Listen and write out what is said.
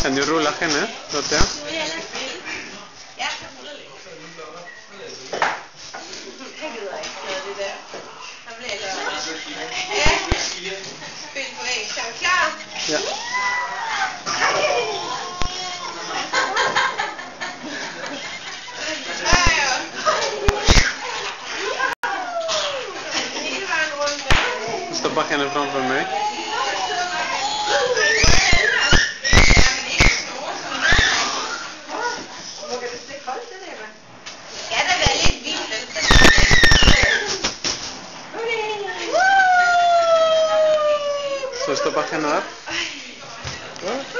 Kan du rulle henne? Låt jag. Ja, så ruller lidt. Han gider ikke noget det der. Han bliver lavet. Ja. Spil på væg. Så er vi klar? Ja. Stoppa henne framför mig. Ja, det er lidt vildt. Så stoppa henne där.